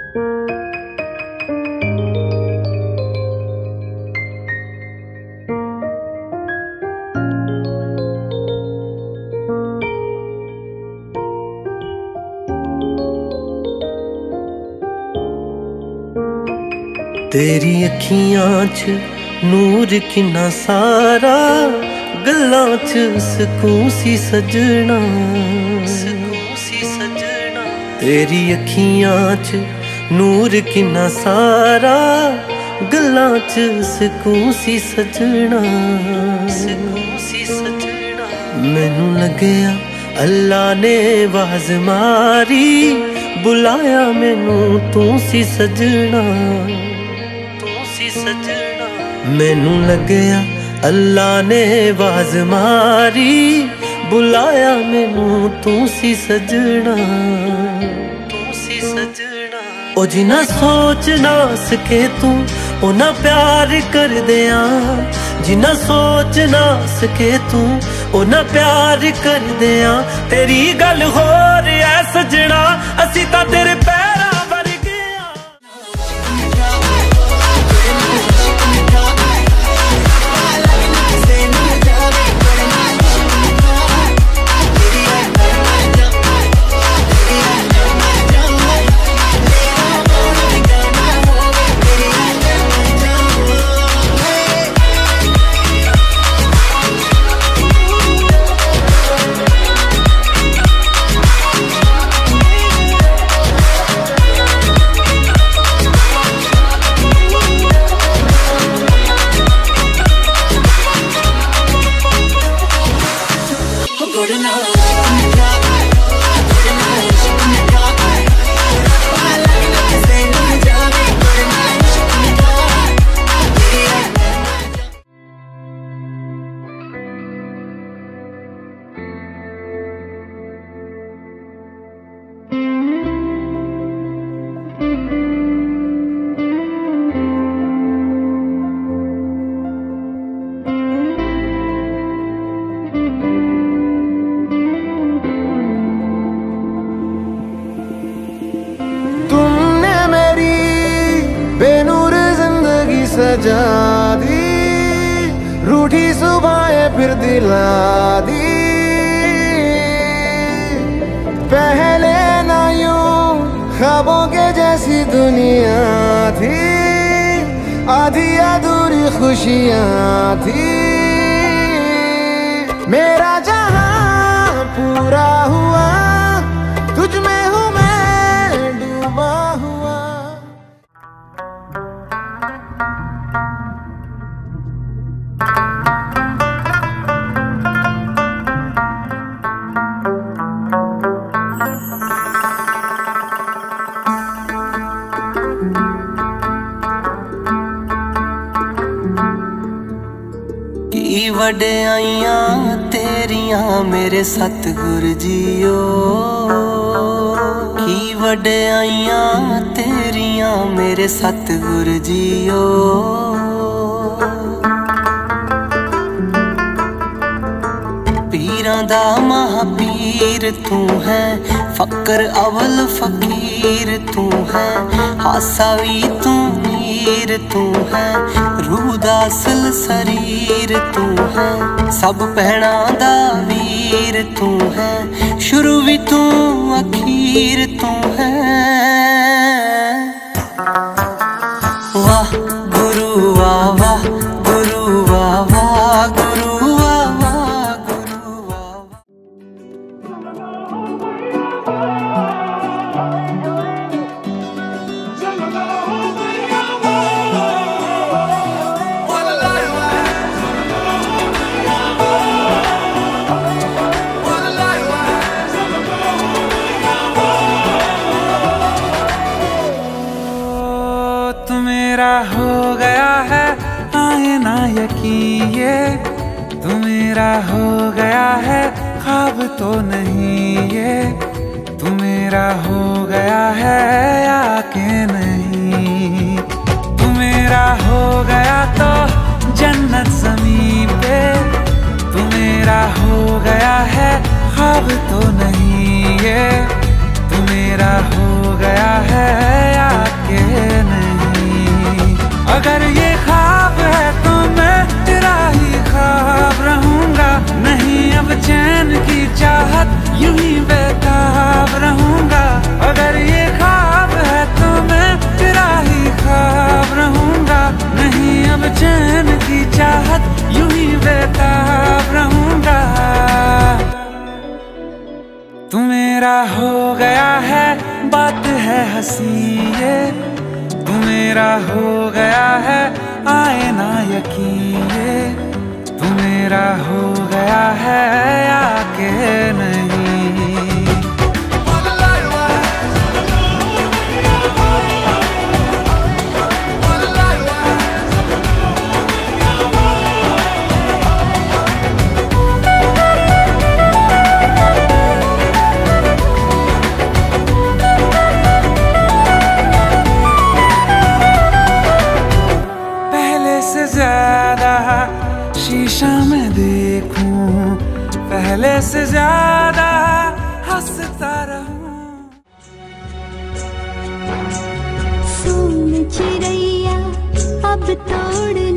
तेरी अखियां च नूर किन्ना सारा, गल्लां च सकून सी सजना, सकून सी सजना। तेरी अखियां च नूर किन्ना सारा, गल्लां च सकून सी सजना, सकून सी सजना। मैनू लगया अल्लाह ने आवाज मारी, बुलाया मैनू तू सी सजना, सजना। मैनू लगया अल्लाह ने आवाज मारी, बुलाया मैनू तू सी सजना, तू सी सजना। ओ जिन्ना सोच ना सके तू उन्ना प्यार कर दिया, जिन्ना सोच ना सके तू उन्ना प्यार कर दिया। तेरी गल होर ऐ सजना, असी तां तेरे पैर सजा दी, रूठी सुबहें फिर दिला दी। पहले ना यूं ख्वाबों के जैसी दुनिया थी, आधी अधूरी खुशियाँ थी। मेरा जहां पूरा हुआ, तुझ में हूँ मैं डूबा हुआ। की वड्याइयां तेरियां मेरे सतगुर जीओ, की वड्याइयां तेरियां मेरे सतगुर जीओ। पीरां दा महापीर तू है, फकर अवल फकीर तू है, हासा भी तू मीर तू है, रूह दा असल शरीर तू है, सब भैणां दा वीर तू है, शुरू भी तू अखीर तू है। वाह गुरु वाह वाह गुरु वाह वाह गुरु वाह वाह गुरु वाह। मेरा हो गया है आए ना यकीन, ये तू मेरा हो गया है ख्वाब तो नहीं, ये तू मेरा हो गया है या के नहीं। तू मेरा हो गया तो जन्नत ज़मीन पे, तू मेरा हो गया है ख्वाब तो नहीं, ये तू मेरा हो गया है या चाहत यूं ही बेताब रहूंगा। तू मेरा हो गया है, बात है हंसी ये, तू मेरा हो गया है, आए ना यकीन ये, तू मेरा हो गया है या के नहीं। से ज्यादा शीशा में देखूं, पहले से ज्यादा हंसता रहूं। सोन चिड़ैया अब तोड़